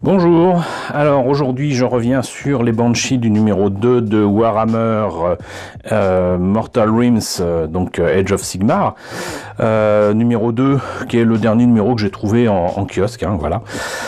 Bonjour, alors aujourd'hui je reviens sur les Banshees du numéro 2 de Warhammer Mortal Realms, donc Age of Sigmar, numéro 2 qui est le dernier numéro que j'ai trouvé en kiosque, hein, voilà.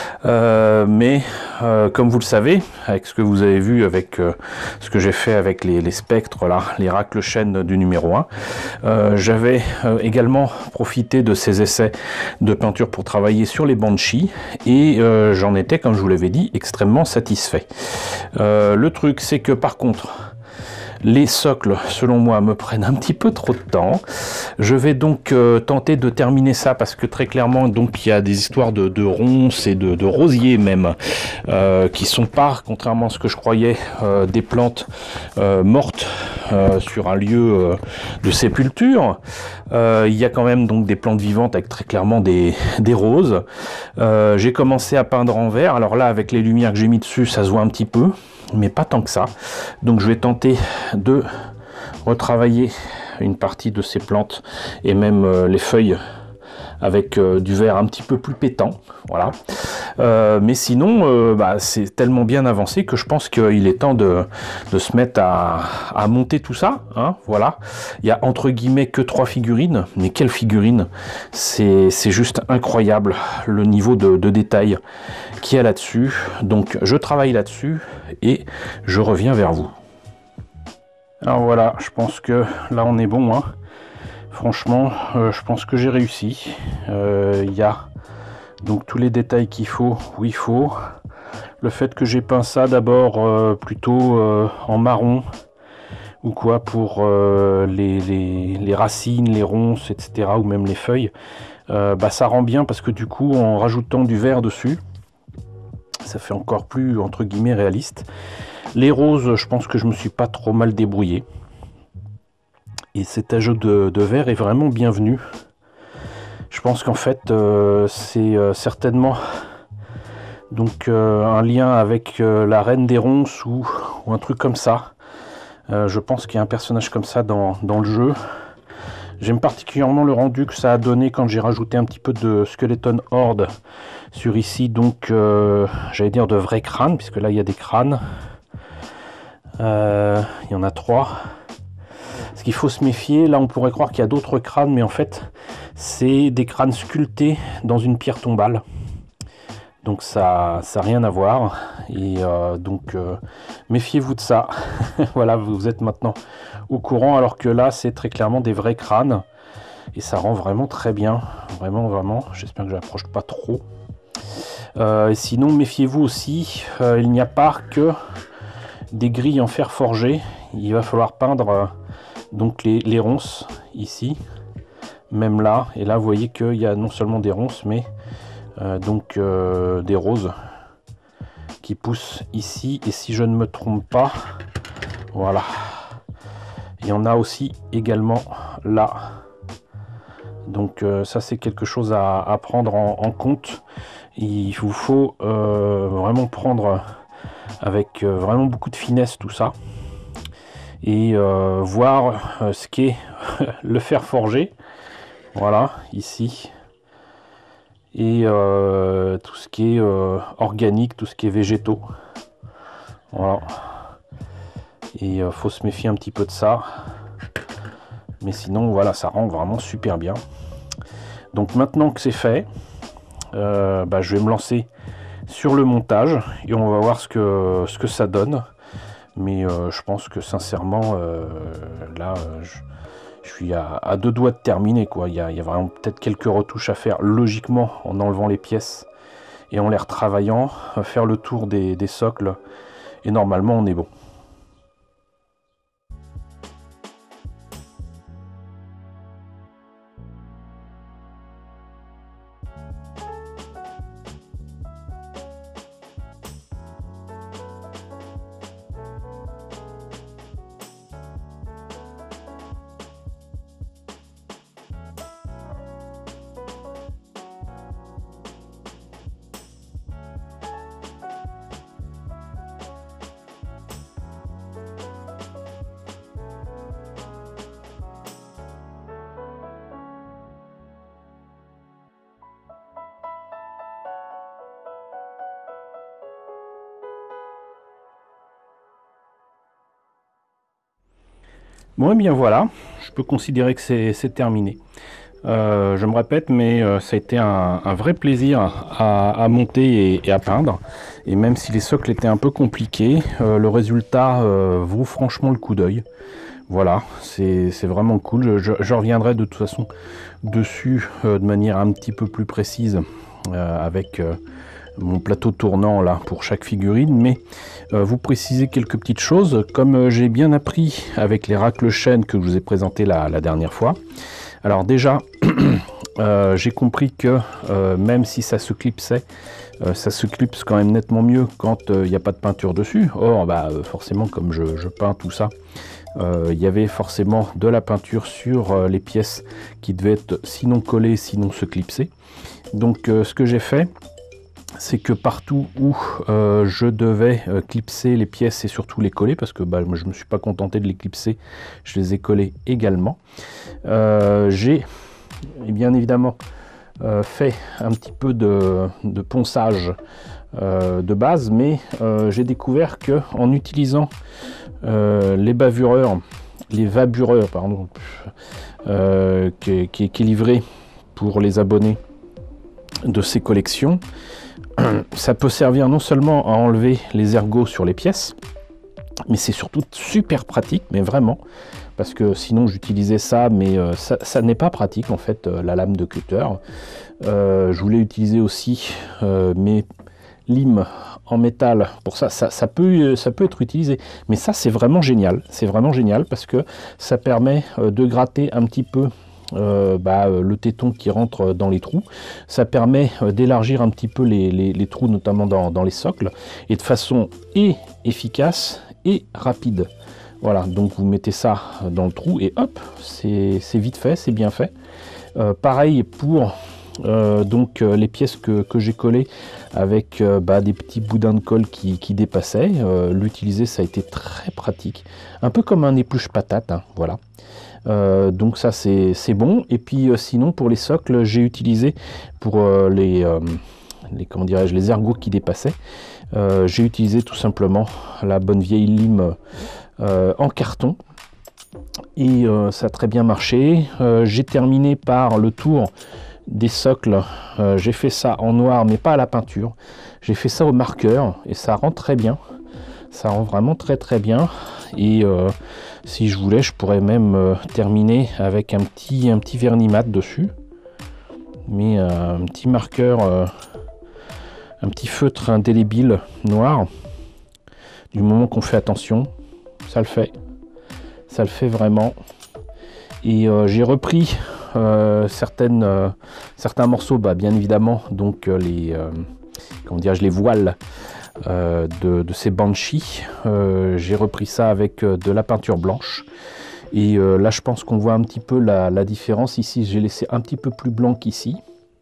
Mais comme vous le savez, avec ce que vous avez vu, avec ce que j'ai fait avec les spectres, là, les racles chaînes du numéro 1, j'avais également profité de ces essais de peinture pour travailler sur les Banshees et j'en étais, comme je vous l'avais dit, extrêmement satisfait. Le truc, c'est que par contre, les socles, selon moi, me prennent un petit peu trop de temps. Je vais donc tenter de terminer ça parce que très clairement, donc il y a des histoires de ronces et de rosiers même qui sont pas, contrairement à ce que je croyais, des plantes mortes sur un lieu de sépulture. Il y a quand même donc des plantes vivantes avec très clairement des roses. J'ai commencé à peindre en vert. Alors là, avec les lumières que j'ai mis dessus, ça se voit un petit peu, mais pas tant que ça. Donc je vais tenter de retravailler une partie de ces plantes et même les feuilles avec du vert un petit peu plus pétant, voilà. Mais sinon, c'est tellement bien avancé que je pense qu'il est temps de se mettre à monter tout ça, hein, voilà. Il y a entre guillemets que 3 figurines, mais quelle figurine! C'est juste incroyable le niveau de détail qu'il y a là-dessus. Donc je travaille là-dessus et je reviens vers vous. Alors voilà, je pense que là on est bon, hein. Franchement, je pense que j'ai réussi. Il y a donc tous les détails qu'il faut, où il faut. Le fait que j'ai peint ça d'abord plutôt en marron ou quoi pour les racines, les ronces, etc. ou même les feuilles, ça rend bien parce que du coup, en rajoutant du vert dessus, ça fait encore plus entre guillemets réaliste. Les roses, je pense que je me suis pas trop mal débrouillé. Et cet ajout de vert est vraiment bienvenu. Je pense qu'en fait, c'est certainement donc un lien avec la Reine des Ronces ou un truc comme ça. Je pense qu'il y a un personnage comme ça dans le jeu. J'aime particulièrement le rendu que ça a donné quand j'ai rajouté un petit peu de Skeleton Horde sur ici, donc j'allais dire de vrais crânes, puisque là il y a des crânes. Il y en a 3. Ce qu'il faut se méfier, là on pourrait croire qu'il y a d'autres crânes, mais en fait c'est des crânes sculptés dans une pierre tombale. Donc ça n'a rien à voir. Et donc méfiez-vous de ça. Voilà, vous êtes maintenant au courant, alors que là c'est très clairement des vrais crânes. Et ça rend vraiment très bien. Vraiment, vraiment. J'espère que je n'approche pas trop. Et sinon, méfiez-vous aussi, il n'y a pas que des grilles en fer forgé. Il va falloir peindre donc les ronces ici, même là. Et là, vous voyez qu'il y a non seulement des ronces, mais des roses qui poussent ici. Et si je ne me trompe pas, voilà. Il y en a aussi également là. Donc ça, c'est quelque chose à prendre en compte. Il vous faut vraiment prendre avec vraiment beaucoup de finesse tout ça. Et voir ce qu'est le fer forgé, voilà, ici, et tout ce qui est organique, tout ce qui est végétaux, voilà. Et faut se méfier un petit peu de ça, mais sinon voilà, ça rend vraiment super bien. Donc maintenant que c'est fait, je vais me lancer sur le montage et on va voir ce que ça donne. Mais je pense que sincèrement, là, je suis à 2 doigts de terminer, quoi. Il y a vraiment peut-être quelques retouches à faire, logiquement, en enlevant les pièces et en les retravaillant, faire le tour des socles, et normalement, on est bon. Bon, et bien voilà, je peux considérer que c'est terminé. Je me répète, mais ça a été un vrai plaisir à monter et à peindre. Et même si les socles étaient un peu compliqués, le résultat vaut franchement le coup d'œil. Voilà, c'est vraiment cool. Je reviendrai de toute façon dessus de manière un petit peu plus précise avec mon plateau tournant là pour chaque figurine, mais vous précisez quelques petites choses. Comme j'ai bien appris avec les racles chênes que je vous ai présenté la dernière fois. Alors déjà, j'ai compris que même si ça se clipsait, ça se clipse quand même nettement mieux quand il n'y a pas de peinture dessus. Or, forcément, comme je peins tout ça, il y avait forcément de la peinture sur les pièces qui devaient être sinon collées, sinon se clipser. Donc ce que j'ai fait, c'est que partout où je devais clipser les pièces et surtout les coller, parce que moi, je ne me suis pas contenté de les clipser, je les ai collés également. J'ai bien évidemment fait un petit peu de ponçage de base, mais j'ai découvert que en utilisant les vabureurs, pardon, qui est livré pour les abonnés de ces collections, ça peut servir non seulement à enlever les ergots sur les pièces, mais c'est surtout super pratique, mais vraiment, parce que sinon j'utilisais ça, mais ça n'est pas pratique en fait, la lame de cutter. Je voulais utiliser aussi mes limes en métal, pour ça peut être utilisé, mais ça c'est vraiment génial parce que ça permet de gratter un petit peu le téton qui rentre dans les trous. Ça permet d'élargir un petit peu les trous, notamment dans les socles, et de façon efficace et rapide. Voilà, donc vous mettez ça dans le trou et hop, c'est vite fait, c'est bien fait. Pareil pour les pièces que j'ai collées avec des petits boudins de colle qui dépassaient. L'utiliser, ça a été très pratique, un peu comme un épluche patate, hein, voilà. Donc ça c'est bon. Et puis sinon pour les socles, j'ai utilisé pour les ergots qui dépassaient, j'ai utilisé tout simplement la bonne vieille lime en carton, et ça a très bien marché. J'ai terminé par le tour des socles. J'ai fait ça en noir, mais pas à la peinture, j'ai fait ça au marqueur et ça rend très bien, ça rend vraiment très bien. Et si je voulais, je pourrais même terminer avec un petit vernis mat dessus, mais un petit marqueur, un petit feutre indélébile noir. Du moment qu'on fait attention, ça le fait vraiment. Et j'ai repris certains morceaux, bien évidemment, donc les voiles de ces Banshee. J'ai repris ça avec de la peinture blanche, et là je pense qu'on voit un petit peu la différence. Ici j'ai laissé un petit peu plus blanc qu'ici,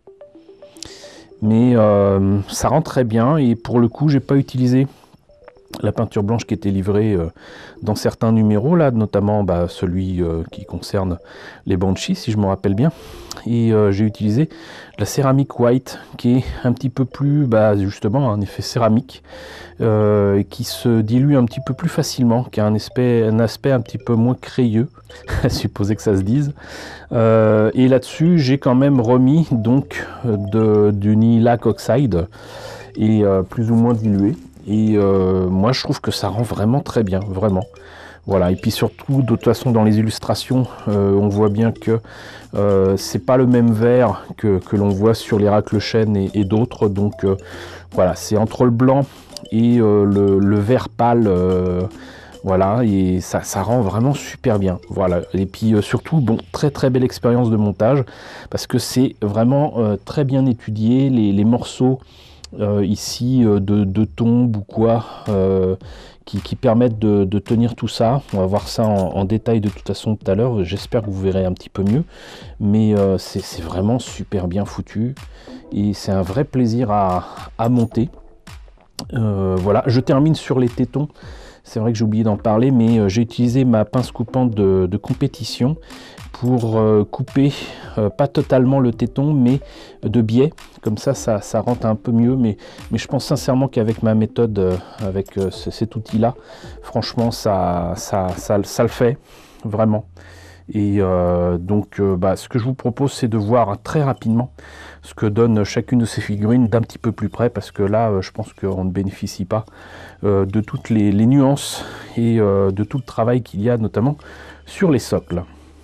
mais ça rend très bien. Et pour le coup, j'ai pas utilisé la peinture blanche qui était livrée dans certains numéros, là, notamment celui qui concerne les Banshee, si je me rappelle bien. Et j'ai utilisé la céramique white, qui est un petit peu plus, justement, un effet céramique, qui se dilue un petit peu plus facilement, qui a un aspect un petit peu moins crayeux, à supposer que ça se dise. Et là-dessus, j'ai quand même remis donc du Nihilakh Oxide, et plus ou moins dilué. Et moi je trouve que ça rend vraiment très bien, vraiment. Voilà, et puis surtout, de toute façon, dans les illustrations, on voit bien que c'est pas le même vert que l'on voit sur les racles chênes et d'autres. Donc voilà, c'est entre le blanc et le vert pâle. Voilà, et ça rend vraiment super bien. Voilà, et puis surtout, très belle expérience de montage, parce que c'est vraiment très bien étudié. Les morceaux ici de tombes ou quoi, qui permettent de tenir tout ça. On va voir ça en détail de toute façon tout à l'heure. J'espère que vous verrez un petit peu mieux, mais c'est vraiment super bien foutu, et c'est un vrai plaisir à monter. Voilà, je termine sur les tétons. C'est vrai que j'ai oublié d'en parler, mais j'ai utilisé ma pince coupante de compétition pour couper pas totalement le téton, mais de biais. Comme ça rentre un peu mieux, mais je pense sincèrement qu'avec ma méthode, avec cet outil là, franchement ça le fait. vraiment. Et donc, ce que je vous propose, c'est de voir très rapidement ce que donne chacune de ces figurines d'un petit peu plus près, parce que là, je pense qu'on ne bénéficie pas de toutes les nuances et de tout le travail qu'il y a, notamment sur les socles.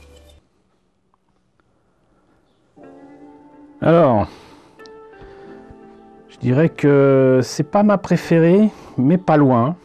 Alors, je dirais que c'est pas ma préférée, mais pas loin.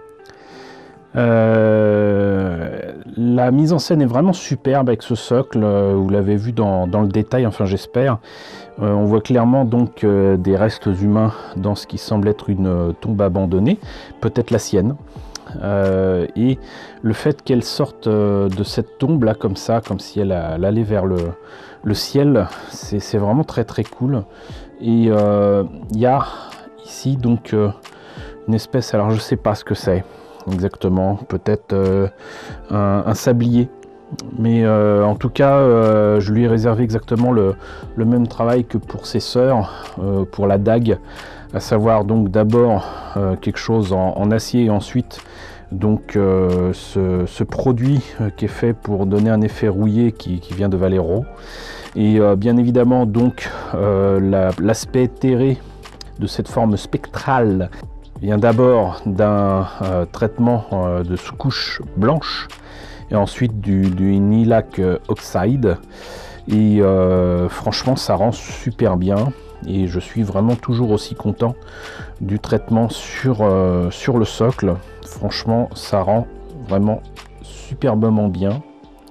La mise en scène est vraiment superbe avec ce socle, vous l'avez vu dans le détail, enfin j'espère. On voit clairement donc des restes humains dans ce qui semble être une tombe abandonnée, peut-être la sienne. Et le fait qu'elle sorte de cette tombe là comme ça, comme si elle allait vers le ciel, c'est vraiment très très cool. Et il y a ici donc une espèce, alors je sais pas ce que c'est exactement, peut-être un sablier, mais en tout cas je lui ai réservé exactement le même travail que pour ses sœurs, pour la dague, à savoir donc d'abord quelque chose en acier et ensuite donc ce produit qui est fait pour donner un effet rouillé qui vient de Valero, et bien évidemment donc l'aspect terré de cette forme spectrale vient d'abord d'un traitement de couche blanche et ensuite du Nilac Oxide, et franchement ça rend super bien, et je suis vraiment toujours aussi content du traitement sur le socle. Franchement ça rend vraiment superbement bien.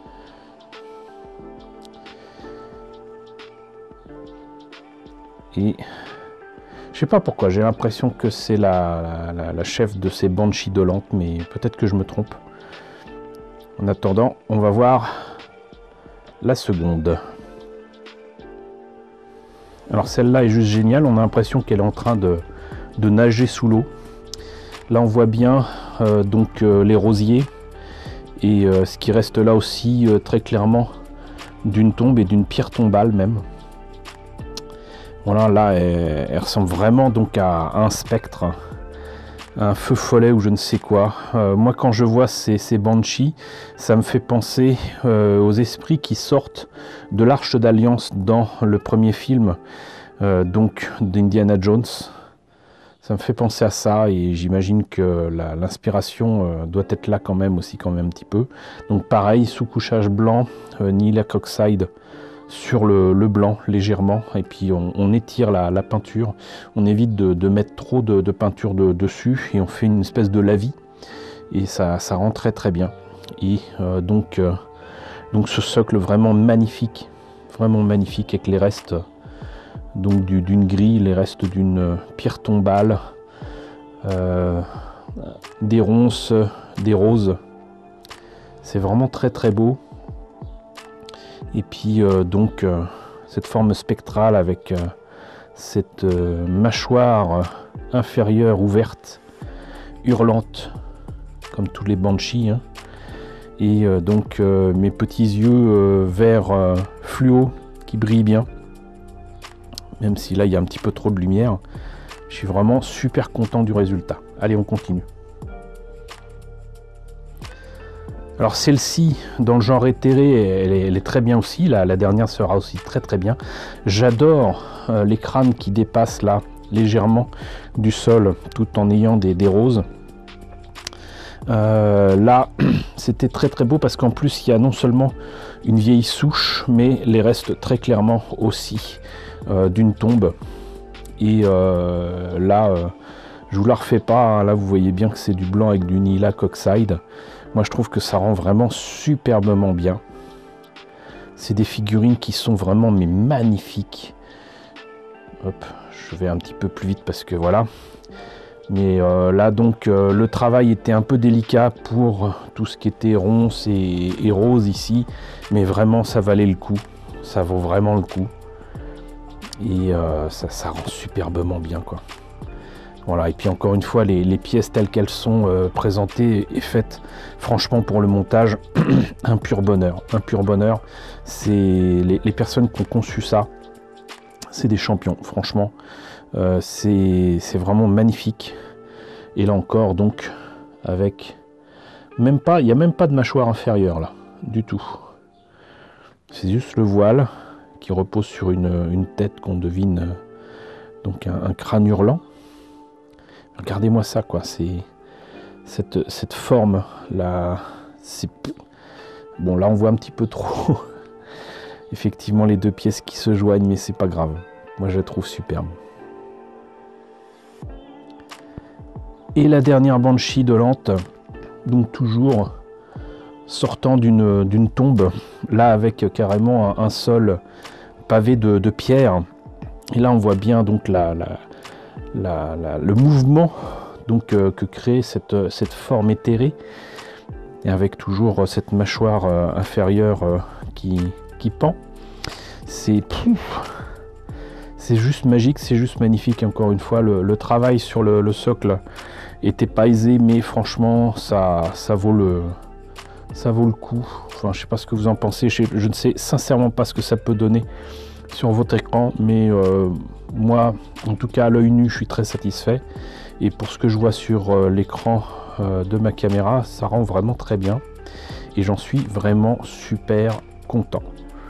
Et je sais pas pourquoi, j'ai l'impression que c'est la chef de ces Banshees Dolantes, mais peut-être que je me trompe. En attendant, on va voir la seconde. Alors celle-là est juste géniale, on a l'impression qu'elle est en train de nager sous l'eau. Là on voit bien donc les rosiers, et ce qui reste là aussi très clairement d'une tombe et d'une pierre tombale même. Voilà, là, elle ressemble vraiment donc à un spectre, un feu follet ou je ne sais quoi. Moi, quand je vois ces Banshees, ça me fait penser aux esprits qui sortent de l'Arche d'Alliance dans le premier film donc d'Indiana Jones. Ça me fait penser à ça, et j'imagine que l'inspiration doit être là quand même aussi, quand même un petit peu. Donc pareil, sous-couchage blanc, Nilac Oxide sur le blanc légèrement, et puis on étire la peinture, on évite de mettre trop de peinture dessus, et on fait une espèce de lavis, et ça rend très très bien. Et donc ce socle vraiment magnifique avec les restes donc d'une grille, les restes d'une pierre tombale, des ronces, des roses, c'est vraiment très très beau. Et puis donc cette forme spectrale avec cette mâchoire inférieure ouverte, hurlante, comme tous les Banshees, hein. Et donc mes petits yeux vert fluo qui brillent bien, même si là il y a un petit peu trop de lumière. Je suis vraiment super content du résultat. Allez, on continue. Alors celle-ci, dans le genre éthéré, elle est très bien aussi. La dernière sera aussi très très bien. J'adore les crânes qui dépassent là légèrement du sol, tout en ayant des roses. Là, c'était très très beau, parce qu'en plus il y a non seulement une vieille souche, mais les restes très clairement aussi d'une tombe. Et là, je vous la refais pas, hein. Là vous voyez bien que c'est du blanc avec du Nilac Oxide. Moi je trouve que ça rend vraiment superbement bien. C'est des figurines qui sont vraiment mais magnifiques. Hop, je vais un petit peu plus vite parce que voilà. Mais là donc le travail était un peu délicat pour tout ce qui était ronce et rose ici. Mais vraiment ça valait le coup. Ça vaut vraiment le coup. Et ça rend superbement bien, quoi. Voilà, et puis encore une fois, les pièces telles qu'elles sont présentées et faites, franchement pour le montage, un pur bonheur. Un pur bonheur. C'est les personnes qui ont conçu ça, c'est des champions, franchement. C'est vraiment magnifique. Et là encore, donc, avec même pas, il n'y a même pas de mâchoire inférieure là. du tout. C'est juste le voile qui repose sur une tête qu'on devine donc un crâne hurlant. Regardez-moi ça, quoi. C'est cette forme là. Bon, là on voit un petit peu trop. Effectivement, les deux pièces qui se joignent, mais c'est pas grave. Moi, je la trouve superbe. Et la dernière Banshee de Lente, donc toujours sortant d'une tombe, là avec carrément un sol pavé de pierre. Et là, on voit bien donc le mouvement donc, que crée cette forme éthérée, et avec toujours cette mâchoire inférieure qui pend. C'est juste magique, c'est juste magnifique. Encore une fois, le travail sur le socle était pas aisé, mais franchement, ça vaut le coup. Enfin, je sais pas ce que vous en pensez. Je ne sais sincèrement pas ce que ça peut donner sur votre écran, mais moi, en tout cas à l'œil nu, je suis très satisfait. Et pour ce que je vois sur l'écran de ma caméra, ça rend vraiment très bien. Et j'en suis vraiment super content.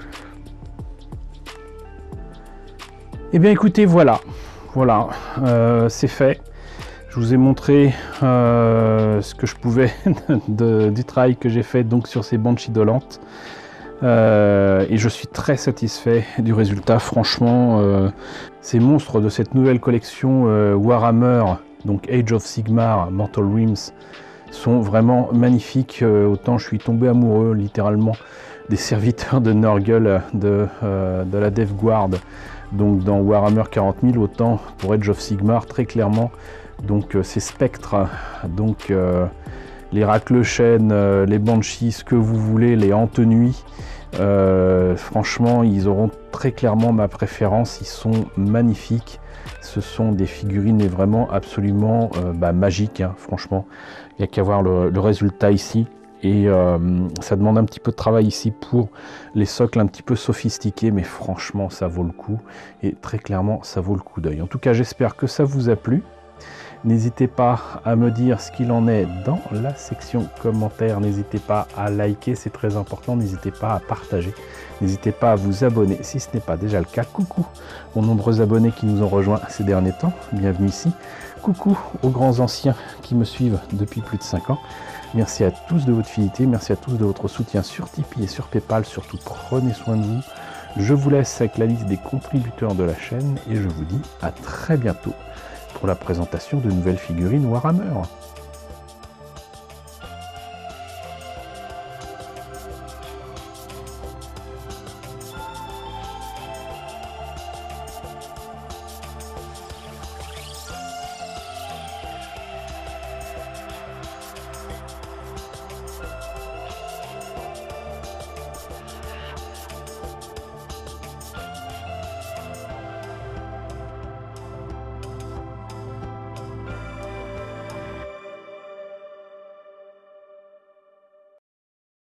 Eh bien écoutez, voilà, c'est fait. Je vous ai montré ce que je pouvais du travail que j'ai fait donc sur ces Banshee de Lente. Et je suis très satisfait du résultat. Franchement, ces monstres de cette nouvelle collection Warhammer, donc Age of Sigmar, Mortal Realms, sont vraiment magnifiques. Autant je suis tombé amoureux littéralement des serviteurs de Nurgle de la Death Guard, donc dans Warhammer 40 000, autant pour Age of Sigmar, très clairement, donc ces spectres, donc les raclechènes, les banshees, ce que vous voulez, les hantes-nuits, franchement, ils auront très clairement ma préférence. Ils sont magnifiques. Ce sont des figurines et vraiment absolument magiques, hein, franchement. Il n'y a qu'à voir le résultat ici. Et ça demande un petit peu de travail ici pour les socles un petit peu sophistiqués, mais franchement ça vaut le coup, et très clairement ça vaut le coup d'œil. En tout cas, j'espère que ça vous a plu. N'hésitez pas à me dire ce qu'il en est dans la section commentaires. N'hésitez pas à liker, c'est très important. N'hésitez pas à partager. N'hésitez pas à vous abonner si ce n'est pas déjà le cas. Coucou aux nombreux abonnés qui nous ont rejoints ces derniers temps. Bienvenue ici. Coucou aux grands anciens qui me suivent depuis plus de 5 ans. Merci à tous de votre fidélité. Merci à tous de votre soutien sur Tipeee et sur Paypal. Surtout, prenez soin de vous. Je vous laisse avec la liste des contributeurs de la chaîne et je vous dis à très bientôt pour la présentation de nouvelles figurines Warhammer.